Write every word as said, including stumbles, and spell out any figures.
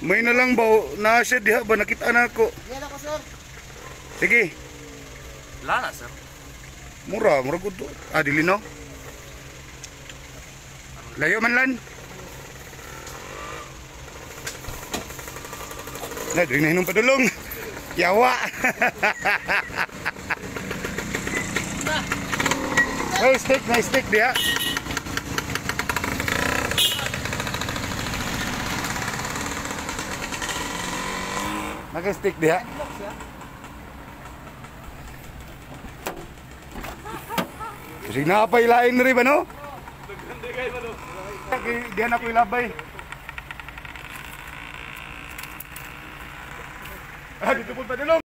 May na lang ba na siya diha ba nakita na ko. Yan ako, sir. Sige. Wala na, sir. Mura, mura gud to. Ah, dili no. Layo man lan. Na, dili na hinong padulong. Yawa. Hey, stick, na stick dia. Naka-stick dia. Kasi napailain na rin ba, no? Naganda kayo ba, no? Diyan ako ilabay. Ah, dito po pa dilong.